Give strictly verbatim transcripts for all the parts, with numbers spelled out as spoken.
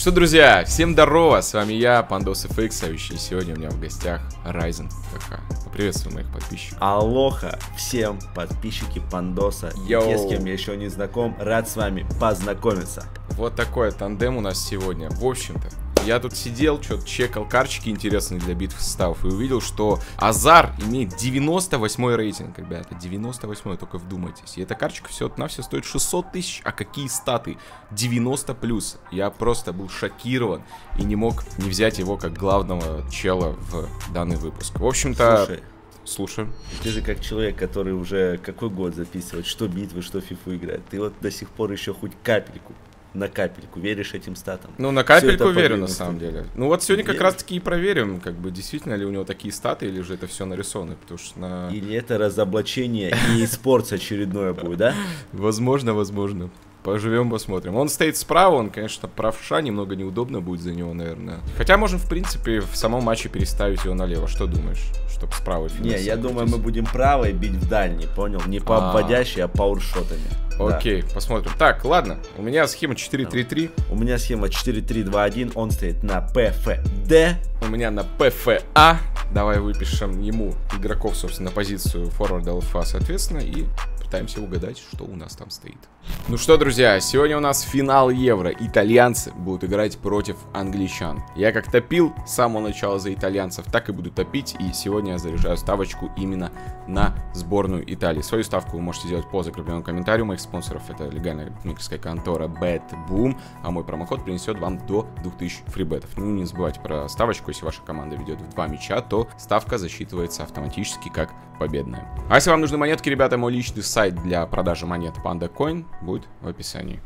Что, друзья, всем здорово, с вами я, PandosFX, и сегодня у меня в гостях Ryzen ка ка. Приветствую моих подписчиков. Алоха всем подписчики Пандоса. И те, с кем я еще не знаком, рад с вами познакомиться. Вот такой тандем у нас сегодня. В общем-то, я тут сидел, что-то чекал карточки интересные для битв составов и увидел, что Азар имеет девяносто восьмой рейтинг, ребята. девяносто восьмой, только вдумайтесь. И эта карточка все-навсего стоит шестьсот тысяч, а какие статы? девяносто плюс. Я просто был шокирован и не мог не взять его как главного чела в данный выпуск. В общем-то... Слушай, слушаю. Ты же как человек, который уже какой год записывает, что битвы, что фифу играет. Ты вот до сих пор еще хоть капельку. На капельку веришь этим статам? Ну, на капельку верю, на самом деле. Ну, вот сегодня как раз-таки и проверим, как бы, действительно ли у него такие статы, или же это все нарисовано, потому что на... Или это разоблачение и спорт очередное будет, да? Возможно, возможно. Поживем, посмотрим. Он стоит справа, он, конечно, правша, немного неудобно будет за него, наверное. Хотя можем, в принципе, в самом матче переставить его налево. Что думаешь? Чтобы справа Не, я думаю, мы будем правой бить в дальний, понял? Не по обводящей, а пауршотами. Окей, да. Посмотрим. Так, ладно, у меня схема четыре три три. У меня схема четыре три два один, он стоит на пэ эф дэ. У меня на пэ эф а. Давай выпишем ему игроков, собственно, на позицию форварда ЛФА, соответственно, и пытаемся угадать, что у нас там стоит. Ну что, друзья, сегодня у нас финал Евро. Итальянцы будут играть против англичан. Я как топил с самого начала за итальянцев, так и буду топить. И сегодня я заряжаю ставочку именно на сборную Италии. Свою ставку вы можете сделать по закрепленному комментарию моих спонсоров. Это легальная букмекерская контора BetBoom. А мой промокод принесет вам до двух тысяч фрибетов. Ну, не забывайте про ставочку. Если ваша команда ведет в два мяча, то ставка засчитывается автоматически как победная. А если вам нужны монетки, ребята, мой личный сайт для продажи монет PandaCoin будет в описании.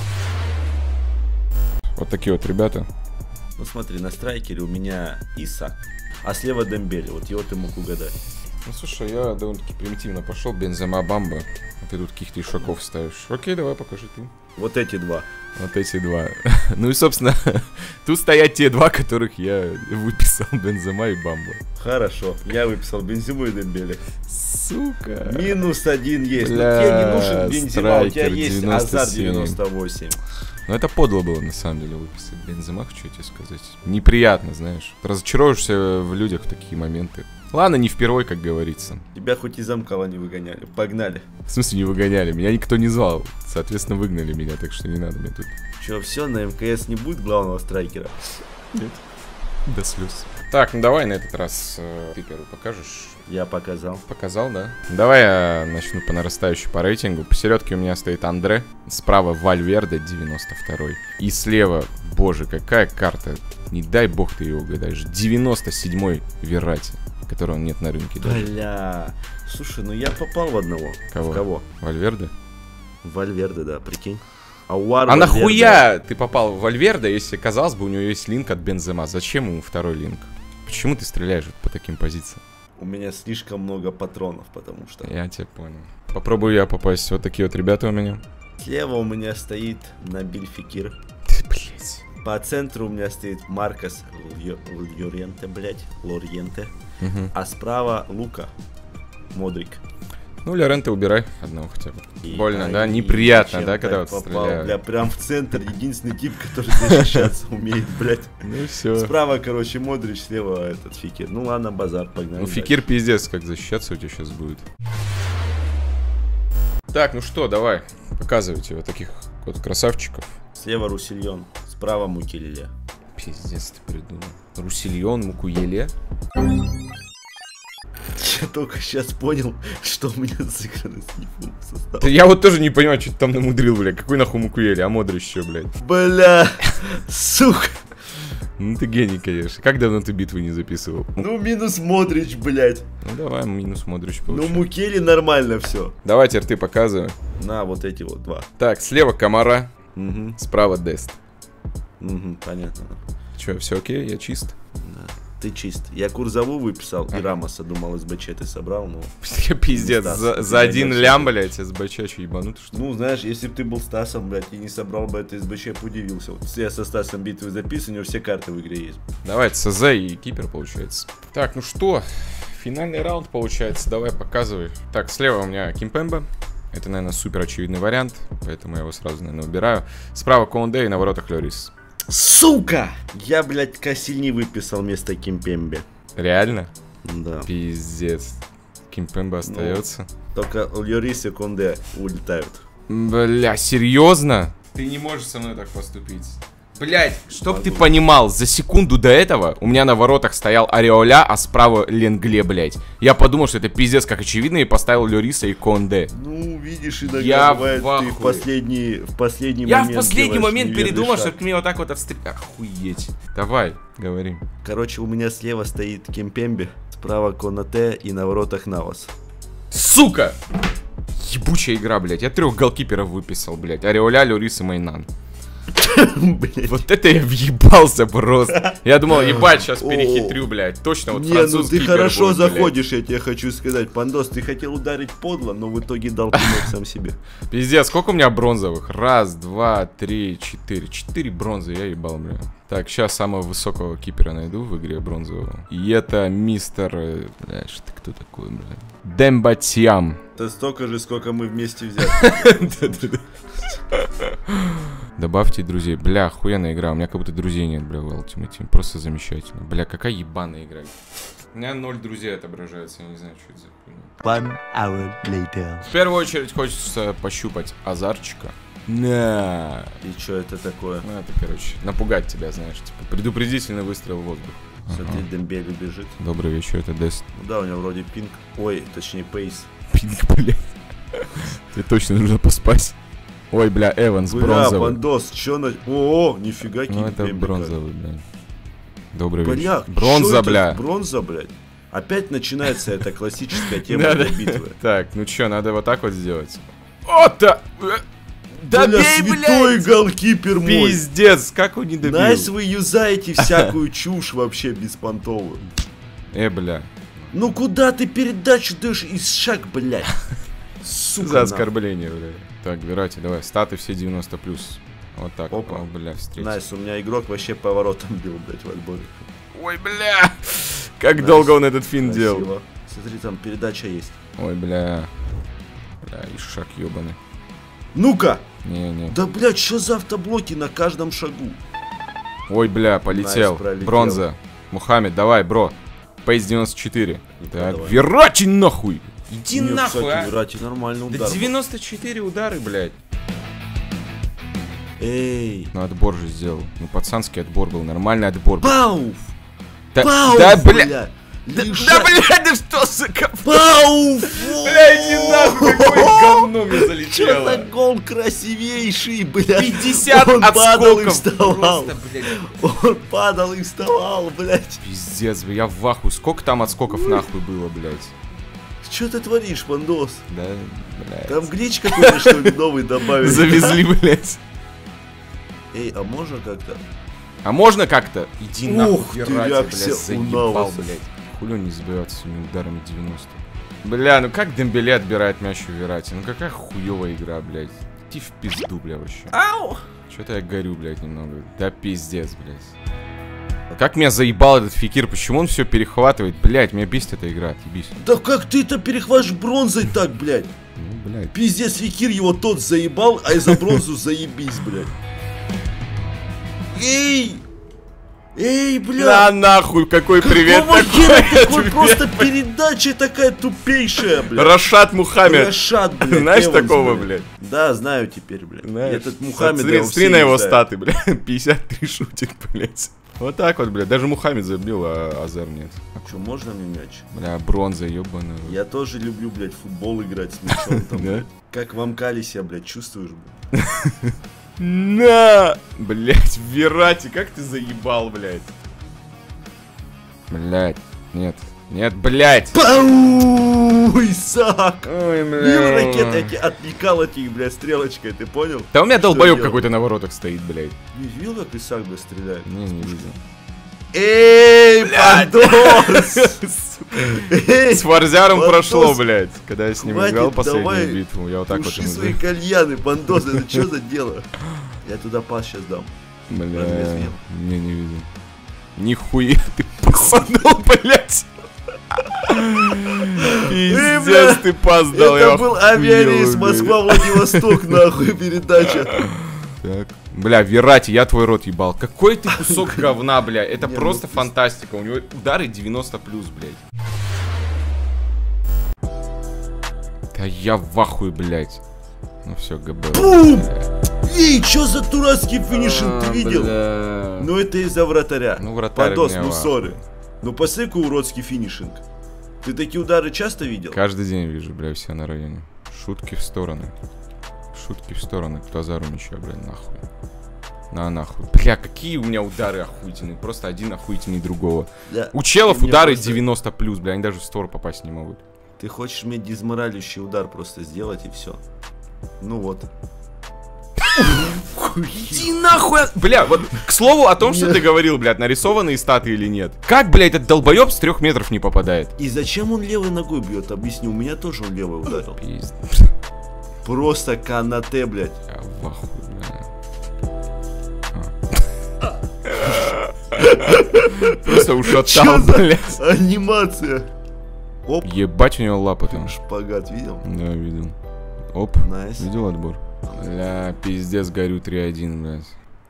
Вот такие вот ребята. Ну смотри, на страйкере у меня Исак, а слева Дембеле, вот его ты мог угадать. Ну слушай, я довольно-таки примитивно пошел, Бензема, Бамба, а ты тут каких-то ишаков ставишь. Окей, давай покажи ты. Вот эти два. Вот эти два. Ну и, собственно, тут стоят те два, которых я выписал, Бензема и Бамба. Хорошо, я выписал Бензему и Дембеле. Сука. Минус один есть. Бля, тебе не нужен Бензема, у тебя есть девяносто семь. Азар девяносто восемь. Ну это подло было, на самом деле, выписать Бензема, что тебе сказать. Неприятно, знаешь. Разочаровываешься в людях в такие моменты. Ладно, не впервой, как говорится. Тебя хоть из замкала не выгоняли. Погнали. В смысле не выгоняли? Меня никто не звал. Соответственно, выгнали меня, так что не надо мне тут. Че, все, на эм ка эс не будет главного страйкера? Нет. До слез. Так, ну давай на этот раз э, ты первый покажешь. Я показал. Показал, да? Давай я начну по нарастающей по рейтингу. Посередке у меня стоит Андре. Справа Вальверде девяносто второй. И слева, боже, какая карта. Не дай бог ты ее угадаешь. девяносто седьмой Верати, которого нет на рынке. Бля. Слушай, ну я попал в одного. Кого? В кого? Вальверде? Вальверде, да, прикинь. А, а нахуя ты попал в Вальверде, если, казалось бы, у него есть линк от Бензема? Зачем ему второй линк? Почему ты стреляешь вот по таким позициям? У меня слишком много патронов, потому что... Я тебя понял. Попробую я попасть. Вот такие вот ребята у меня. Слева у меня стоит Набиль Фекир. Блять. По центру у меня стоит Маркос Льоренте, блять, Лорьенте. Угу. А справа Лука Модрик. Ну, Лоренте убирай одного хотя бы. И, больно, а, да? И, Неприятно, и да, когда вот попал, стреляют. Бля, прям в центр, единственный тип, который защищаться умеет, блять. Ну все. Справа, короче, Модрич, слева этот Фекир. Ну ладно, базар, погнали. Ну, Фекир пиздец, как защищаться у тебя сейчас будет. Так, ну что, давай, показывайте вот таких вот красавчиков. Слева Русильон, справа Мукелеле. Пиздец, ты придумал. Русильон, Мукуеле. Я только сейчас понял, что у меня сыграно с ним состав. Да я вот тоже не понимаю, что ты там намудрил, бля. Какой нахуй Мукуеле, а Модрич еще, блядь. Бля, сука. Ну ты гений, конечно. Как давно ты битвы не записывал? Ну минус Модрич, блядь. Ну давай, минус Модрич получим. Ну Мукели нормально все. Давай теперь ты показывай. На, вот эти вот два. Так, слева Камара, Угу. справа Дест. Угу, понятно. Че, все окей, я чист? Да. Ты чист. Я Курзаву выписал, ага. И Рамоса, думал, эс бэ че ты собрал, но... Пиздец, Стас, за, за один лям, блядь, эс бэ че, че ебанутый, что ли? Ну, знаешь, если бы ты был Стасом, блядь, и не собрал бы это эс бэ че, я бы удивился. Вот я со Стасом битвы записан, у него все карты в игре есть. Давай, це зэ и Кипер получается. Так, ну что, финальный раунд получается, давай показывай. Так, слева у меня Кимпембе. Это, наверное, супер очевидный вариант, поэтому я его сразу, наверное, убираю. Справа Коунде и на воротах Лорис. Сука! Я, блядь, Кассини выписал вместо Кимпембе. Реально? Да. Пиздец. Кимпембе остается. Ну, только Льорис и Конде улетают. Бля, серьезно? Ты не можешь со мной так поступить. Блять, чтоб Могу. Ты понимал, за секунду до этого у меня на воротах стоял Ареоля, а справа Ленгле, блять. Я подумал, что это пиздец как очевидно, и поставил Льориса и Конде. Ну, видишь, иногда я бывает, в ты в последний, в последний я момент... Я в последний момент передумал, шаг. что к мне вот так вот отстрелять. Охуеть. Давай, говори. Короче, у меня слева стоит Кимпембе, справа Конате и на воротах Навас. Сука! Ебучая игра, блять. Я трех голкиперов выписал, блять. Ареоля, Льорис и Майнан. Вот это я въебался просто. Я думал, ебать, сейчас перехитрю, блядь. Точно, вот французский. Не, ну ты хорошо заходишь, я тебе хочу сказать. Пандос, ты хотел ударить подло, но в итоге дал пинок сам себе. Пиздец, сколько у меня бронзовых? Раз, два, три, четыре. Четыре бронзы, я ебал, бля. Так, сейчас самого высокого кипера найду в игре бронзового. И это мистер... Бля, что ты кто такой, бля? Дембатьям. Это столько же, сколько мы вместе взяли. Добавьте друзей. Бля, охуенная игра. У меня как будто друзей нет, бля, в Ultimate Team. Просто замечательно. Бля, какая ебаная игра. У меня ноль друзей отображается. Я не знаю, что это за хуйня. One hour later. В первую очередь хочется пощупать азарчика. На. И что это такое? Ну, это, короче, напугать тебя, знаешь. Типа, предупредительный выстрел в воздух. Смотри, ага. Дембеле бежит. Добрый вечер, это Дест. Ну да, у него вроде пинг. Ой, точнее пейс. Пинг, блядь. Тебе точно нужно поспать. Ой, бля, Эванс, бля, бронзовый. Бандос, чё на... О, нифига Ну это бронзовый, бля. Добрый бля, вечер. Бронза, бля. Бронза, блядь. Опять начинается эта классическая тема для битвы. Так, ну чё, надо вот так вот сделать. О-то! Да бля, святой голкипер мой. Пиздец, как он не добил. Найс, вы юзаете всякую чушь вообще беспонтовую. Э, бля. Ну куда ты передачу даешь из шаг, блядь? Сука. За оскорбление, бля. Так, Верати, давай, статы все девяносто плюс. Вот так. Опа. О, бля, встретил. Найс, у меня игрок вообще поворотом бил, блядь, в отборе. Ой, бля. Как Найс. долго он этот финт Красиво. делал. Смотри, там передача есть. Ой, бля. Бля, и шаг ебаный. Ну-ка! Не-не. Да, блядь, что за автоблоки на каждом шагу? Ой, бля, полетел. Найс, бронза. Мухаммед, давай, бро. Пейс девяносто четыре. Ну, так, давай. Верати нахуй. Иди Нет, нахуй, кстати, а. Верати нормальный удар. Да девяносто четыре удары, блядь. Эй. Ну, отбор же сделал. Ну, пацанский отбор был, нормальный отбор был. Пауф! Да, Пауф, да, бля. бля. Да, да, блядь, да что за говно? Пауф! Бля, иди нахуй, какое говно мне залетело. Что за гол красивейший, блядь. пятьдесят Он падал и отскоков. вставал. Просто, блядь. Он падал и вставал, блядь. Пиздец, я в ахуе. Сколько там отскоков нахуй было, блядь? Что ты творишь, Пандос? Да, блядь. Там глич какой-то, что ли, новый добавили. Завезли, блядь. Эй, а можно как-то? А можно как-то? Иди нахуй, Ух ты, Верати, реакция блядь, у заебал, Наваса. блядь. Хули он не забивается своими ударами девяносто. Бля, ну как Дембеле отбирает мяч у Верати? Ну какая хуёвая игра, блядь. Иди в пизду, бля, вообще. Ау! Что-то я горю, блядь, немного. Да пиздец, блядь. Как меня заебал этот Фекир, почему он все перехватывает? Блядь, меня бесит эта игра, отъебись. Да как ты-то перехватишь бронзой так, блядь? Ну, блядь. Пиздец, Фекир его тот заебал, а из-за бронзу заебись, блядь. Эй! Эй, блядь! Да нахуй, какой привет Какого такой, хера такой ответ. просто передача такая тупейшая, блядь. Рашад Мухаммед. Рашад, блядь. Знаешь Эванс, такого, блядь? Да, знаю теперь, блядь. Знаешь, Этот Мухаммед. Смотри, смотри на его статы, блядь. пятьдесят три шутит, блядь. Вот так вот, блядь. Даже Мухаммед забил, а Азар нет. А что, можно мне мяч? Бля, бронза, ебаная. Я тоже люблю, блядь, футбол играть с мячом там. Да? Как в Амкале себя, блядь, чувствуешь, блядь? На! Блядь, Верати, как ты заебал, блядь. Блядь, нет. Нет, блядь. Пау! Исаак! Ой, Мимо ракеты эти отвлекал от них, блядь, стрелочкой, ты понял? Да у меня Что долбоёб делал? какой-то на воротах стоит, блядь. Не видел, как Исаак, блядь, стреляет? Не, не видел. Эй, Пандос! Эй, С Форзяром Пандос! прошло, блядь. Когда я с ним Хватит, играл последнюю давай битву, я вот так вот Туши ему свои за- кальяны, Пандос, это что за дело? Я туда пас сейчас дам. Бля, Разве видел? не, не видел. Нихуя ты пасанул, блядь. Пиздец, бля, ты пас дал, Это я был охуел, авиарейс блядь. Москва-Владивосток, нахуй, передача. Так, Бля, Верати, я твой рот ебал. Какой ты кусок говна, бля. Это просто фантастика. У него удары девяносто плюс, блядь. Да я в ахуе, блядь. Ну все, ГБ. Бум! Ей, чё за дурацкий финишинг, ты видел? Ну это из-за вратаря. Ну вратарь Подос, ну сори. Ну посыку уродский финишинг. Ты такие удары часто видел? Каждый день вижу, бля, все на районе. Шутки в стороны. Шутки в стороны. К Тазару мяча, бля, нахуй. На нахуй. Бля, какие у меня удары охуительные. Просто один охуительней другого. Да. У челов удары просто... девяносто плюс, бля, они даже в створ попасть не могут. Ты хочешь мне дезморалищий удар просто сделать и все. Ну вот. Иди нахуй! Бля, вот к слову о том, что ты говорил, блядь, нарисованные статы или нет. Как, блядь, этот долбоеб с трех метров не попадает? И зачем он левой ногой бьет? Объясни, у меня тоже он левой ударил. Пиздец. Просто канате, блядь. Я в ахуе, бля. Просто ушатал, блядь. Анимация. Оп. Ебать, у него лапа там. Шпагат видел? Да, видел. Оп. Nice. Видел отбор? Бля, пиздец, горю три один, блядь.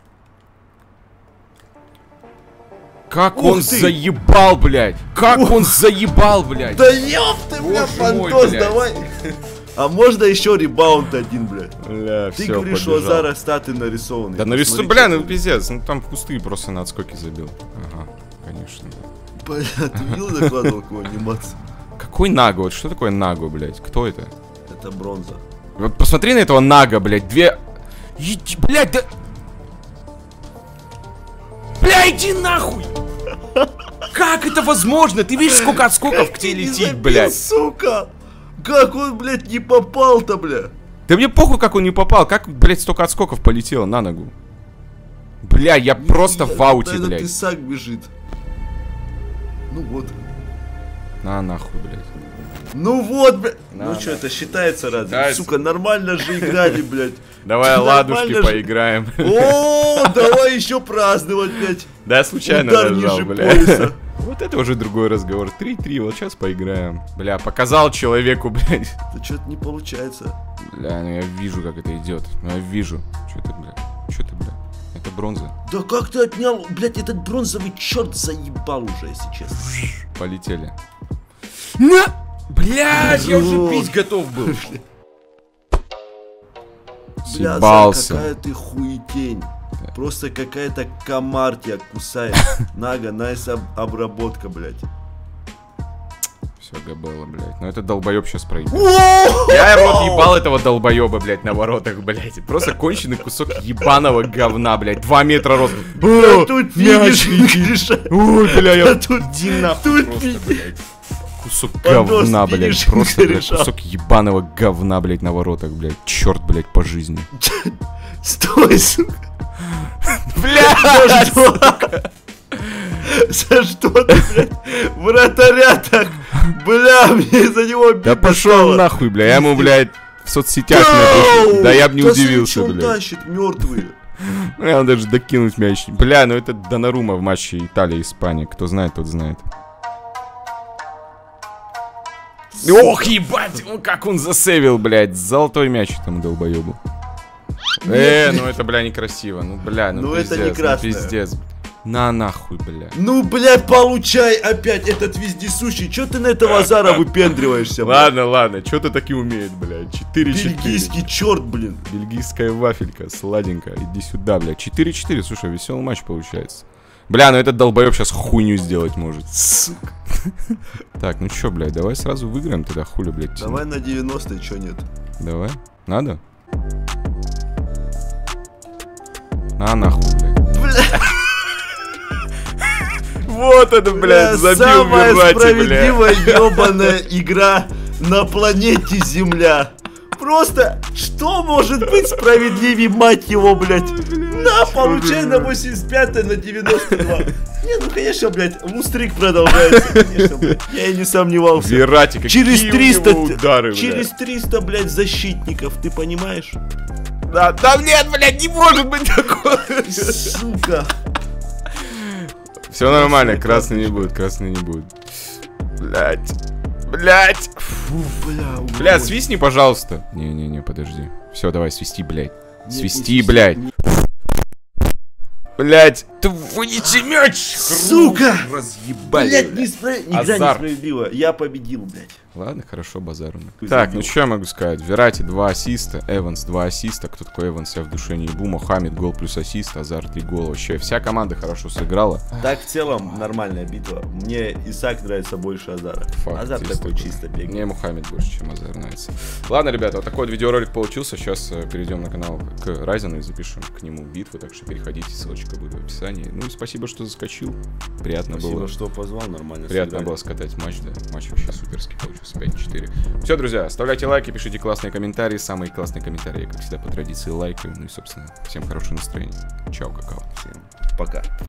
Как Ух он ты. заебал, блядь! Как Ух. он заебал, блядь! Да ёб ты, бля, Фантос, давай! А можно еще ребаунд один, блядь? Бля, ты все, говоришь, что у Азара статы нарисованы. Да нарисованы, бля, ну пиздец, ну там пустые просто на отскоки забил. Ага, конечно. Бля, ты видел, закладывал какую анимацию? Какой Наго? Вот что такое Наго, блядь? Кто это? Это бронза. Вот посмотри на этого Нага, блядь, две... Иди, блядь, да... Бля, иди нахуй! Как это возможно? Ты видишь, сколько отскоков к тебе летит, блядь? Сука! Как он, блядь, не попал-то, бля? Да мне похуй, как он не попал. Как, блядь, столько отскоков полетело на ногу? Бля, я не, просто я, в ауте, да, блядь. Тесак бежит. Ну вот. На нахуй, блядь. Ну вот, блядь. На, ну на. что, это считается разве? Да, сука, нормально же играли, блядь. Давай ладушки поиграем. О, давай еще праздновать, блядь. Да, случайно нажал, блядь. Вот это уже другой разговор. три-три, вот сейчас поиграем. Бля, показал человеку, блядь. Да что-то не получается. Бля, ну я вижу, как это идет. Ну я вижу. Что ты, бля? Что ты, бля? Это бронза. Да как ты отнял? Блядь, этот бронзовый черт заебал уже, если честно. Полетели. На! Блядь, я уже пить готов был. Съебался. Бля, какая ты хуетень. Просто какая-то комар тебя кусает. Нага, найс об обработка, блядь. Все, габело, блядь. Ну это долбоеб сейчас проебал. Я рот ебал этого долбоеба, блядь, на воротах, блядь. Просто конченый кусок ебаного говна, блядь. Два метра рост. О, тут мяч летит. Ой, бля, я тут нахуй просто, блядь. Кусок говна, блядь. Просто, блядь, кусок ебаного говна, блядь, на воротах, блядь. Черт, блядь, по жизни. Стой, сука. Бля, сука. За что ты, блядь, вратаря так? Бля, мне за него обидно. Да пошел нахуй, бля. Я ему, блядь, в соцсетях напишу. Да я бы не удивился, блядь. Он тащит мертвые. Ну, он даже докинуть мяч. Бля, ну это Донарума в матче Италия-Испания. Кто знает, тот знает. Ох, ебать, ну как он засейвил, блядь. Золотой мяч этому долбоебу. Э, ну это, бля, некрасиво. Ну, бля, ну, ну пиздец, это не красное. Ну, пиздец. На нахуй, бля. Ну, блядь, получай опять этот вездесущий. Чё ты на этого Азара выпендриваешься, блядь? Ладно, ладно, чё ты таки умеет, блядь? четыре-четыре. Бельгийский черт, блин. Бельгийская вафелька, сладенькая. Иди сюда, блядь. четыре-четыре, слушай, веселый матч получается. Бля, ну этот долбоеб сейчас хуйню сделать может. Сука. Так, ну чё, блядь, давай сразу выиграем тогда, хули, блядь. Давай на девяносто, чё нет? Давай. Надо? На нахуй, блядь. Бля. Вот это, блядь, забил самая Верати, справедливая ебаная игра на планете Земля. Просто, что может быть справедливее, мать его, блядь? На, получай на восемьдесят пятое, на девяносто два. Не, ну конечно, блядь, лустрик продолжается, конечно, блядь. Я и не сомневался. Верати, какие через триста удары, через триста, блядь, защитников, ты понимаешь? Да, да нет, блядь, не может быть такого. Сука. Все нормально, красный не будет, красный не будет. Блять. Блять. Фу, бля, бля, свистни, пожалуйста. Не-не-не, подожди. Все, давай, свисти, блядь. Нет, свисти, блядь. Блять, твоните мяч! Сука! Разъебали. Блять, неспро... игра Азарт. несправедлива. Я победил, блять. Ладно, хорошо, базару. Ты Так, забил. ну что я могу сказать? Верати два ассиста, Эванс два ассиста. Кто такой Эванс, я в душе не ебу. Мохаммед гол плюс ассист, Азар три гола. Вообще вся команда хорошо сыграла. Так, в целом, нормальная битва. Мне Исаак нравится больше Азара. Факт, Азар есть такой такое. чисто бегает. Мне Мухаммед больше, чем Азар нравится. Ладно, ребята, вот такой вот видеоролик получился. Сейчас э, перейдем на канал к Райзену и запишем к нему битву. Так что переходите, ссылочка будет в описании. Ну и спасибо, что заскочил. Приятно Спасибо, было. что позвал, нормально Приятно сыграли. было скатать матч, да. Матч вообще суперский получился. пять-четыре. Все, друзья, оставляйте лайки, пишите классные комментарии. Самые классные комментарии, как всегда, по традиции, лайкаю. Ну и, собственно, всем хорошего настроения. Чао, какао. Всем пока.